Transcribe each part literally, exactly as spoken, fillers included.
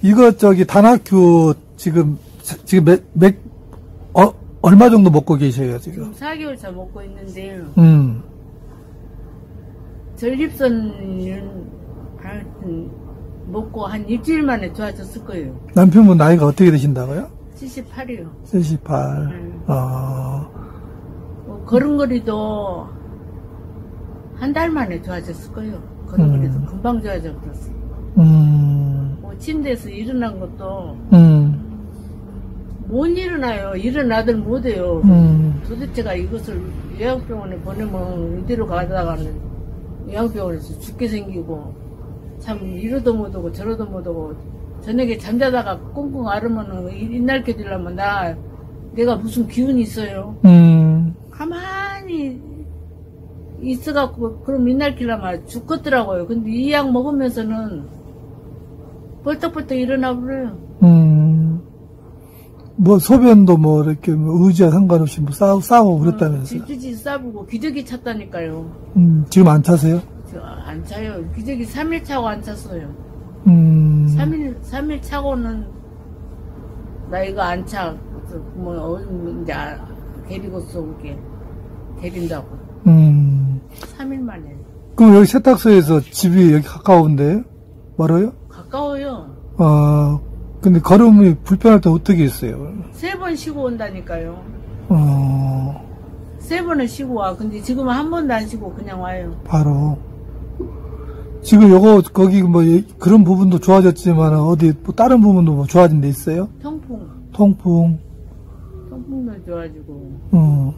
이거 저기 단학교 지금 지금 몇, 몇 어, 얼마 정도 먹고 계셔요 지금? 지금 사 개월 차 먹고 있는데 음. 전립선은 하여튼 먹고 한 일주일 만에 좋아졌을 거예요. 남편분 나이가 어떻게 되신다고요? 칠십팔이요. 칠십팔. 음. 아. 뭐 걸음걸이도 한 달 만에 좋아졌을 거예요. 걸음걸이도 음. 금방 좋아져 버렸어. 음. 뭐 침대에서 일어난 것도 음. 못 일어나요. 일어나들 못해요. 음. 도대체가 이것을 요양병원에 보내면 이대로 가다가는 요양병원에서 죽게 생기고 참 이러도 못하고 저러도 못하고 저녁에 잠자다가 꽁꽁 앓으면은 이날 깨지려면 나 내가 무슨 기운이 있어요. 음. 가만히 있어갖고 그럼 이날 깨려면 죽겠더라고요. 근데 이 약 먹으면서는 벌떡벌떡 일어나 버려요. 음. 뭐 소변도 뭐 이렇게 뭐 의지와 상관없이 뭐 싸우, 싸우고 그랬다면서요? 질주지 싸부고 기저귀 찼다니까요. 음, 지금 안 차세요? 저 안 차요. 기저귀 삼 일 차고 안 찼어요. 음. 삼 일, 삼 일 차고는 나 이거 안 차. 뭐, 어, 이제 데리고 쏘게 데린다고. 음. 삼 일 만에. 그럼 여기 세탁소에서 집이 여기 가까운데? 멀어요? 가까워요. 아, 근데 걸음이 불편할 때 어떻게 했어요? 세 번 쉬고 온다니까요. 어. 세 번을 쉬고 와. 근데 지금은 한 번도 안 쉬고 그냥 와요. 바로. 지금 요거, 거기 뭐, 그런 부분도 좋아졌지만, 어디, 뭐 다른 부분도 뭐 좋아진 데 있어요? 통풍. 통풍. 통풍도 좋아지고. 어.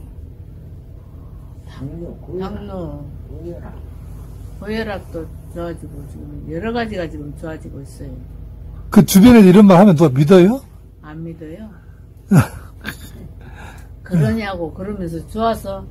당뇨, 당뇨, 고혈압. 고혈압도 좋아지고, 지금 여러 가지가 지금 좋아지고 있어요. 그 주변에 이런 말 하면 누가 믿어요? 안 믿어요. 그러냐고 그러면서 좋아서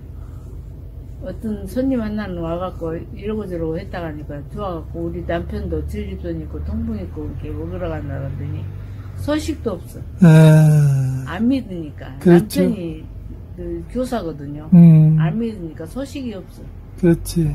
어떤 손님 하나는 와갖고 이러고 저러고 했다가 하니까 좋아갖고 우리 남편도 전립선 있고 통풍 있고 이렇게 먹으러 간다 그러더니 소식도 없어. 에... 안 믿으니까. 그렇죠. 남편이 그 교사거든요. 음. 안 믿으니까 소식이 없어. 그렇지.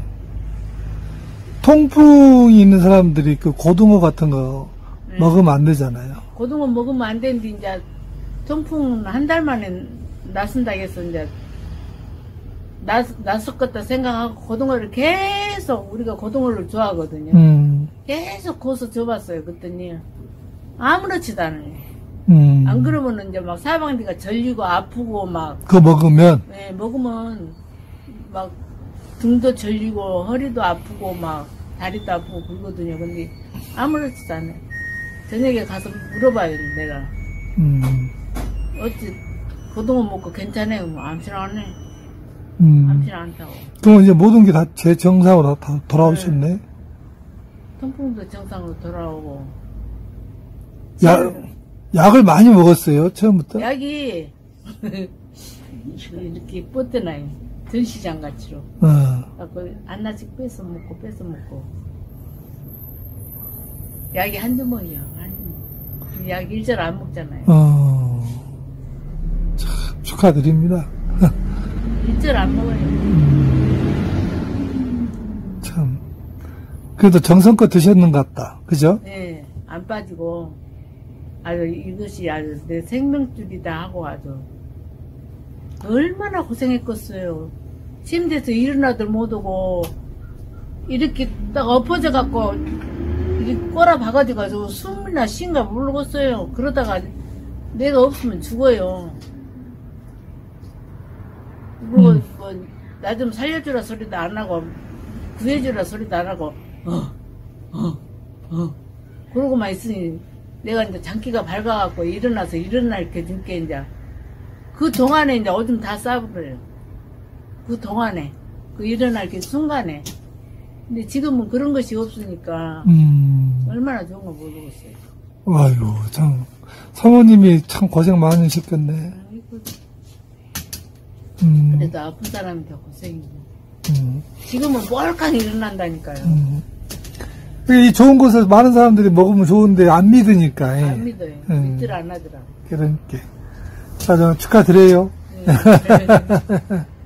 통풍이 있는 사람들이 그 고등어 같은 거 네. 먹으면 안 되잖아요. 고등어 먹으면 안 되는데 이제 통풍 한 달 만에 나선다 해서 이제 나, 나섰겠다 생각하고 고등어를 계속 우리가 고등어를 좋아하거든요. 음. 계속 고서 줘봤어요. 그랬더니 아무렇지도 않아요. 음. 안 그러면 이제 막 사방디가 절리고 아프고 막. 그거 먹으면? 네, 먹으면 막 등도 절리고 허리도 아프고 막 다리도 아프고 그러거든요. 근데 아무렇지도 않아요. 저녁에 가서 물어봐요, 내가. 음. 어찌 고등어 먹고 괜찮아요? 뭐 암시나 안 해. 음. 암시나 않다고. 그럼 이제 모든 게 다 제 정상으로 다 돌아오셨네. 네. 통풍도 정상으로 돌아오고. 약, 약을 많이 먹었어요, 처음부터? 약이 이렇게 뻗드나요. 전시장 같이로. 어. 그래서 하나씩 뺏어 먹고 뺏어 먹고. 약이 한두 번이요. 한두 약 일절 안 먹잖아요. 어. 참, 축하드립니다. 일절 안 먹어요. 음. 참. 그래도 정성껏 드셨는 것 같다. 그죠? 네. 안 빠지고. 아주 이것이 아주 내 생명줄이다 하고 아주. 얼마나 고생했겠어요. 침대에서 일어나들 못하고, 이렇게 딱 엎어져 갖고, 이렇게 꼬라 박아져가지고 숨이나 쉰가 모르겠어요. 그러다가 내가 없으면 죽어요. 그리고 음. 뭐, 나 좀 살려주라 소리도 안 하고, 구해주라 소리도 안 하고, 어, 어, 어. 그러고만 있으니, 내가 이제 장기가 밝아갖고 일어나서 일어날 게 줄게, 이제. 그 동안에 이제 오줌 다 싸버려요. 그 동안에. 그 일어날 게 순간에. 근데 지금은 그런 것이 없으니까. 음. 얼마나 좋은 거 모르겠어요. 아이고, 참. 사모님이 참 고생 많으셨겠네. 음. 그래도 아픈 사람이 더 고생이고. 음. 지금은 뻘캉 일어난다니까요. 음. 이 좋은 것을 많은 사람들이 먹으면 좋은데 안 믿으니까. 안 믿어요. 음. 믿질 안 하더라. 그러니까. 자, 저는 축하드려요. 네.